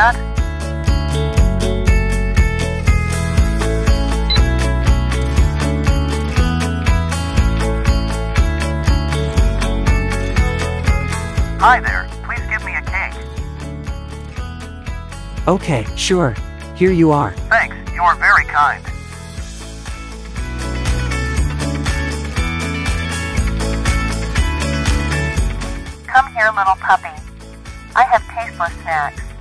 that? Hi there, please give me a cake. Okay, sure. Here you are. Thanks, you are very kind. Come here, little puppy. I have tasteless snacks.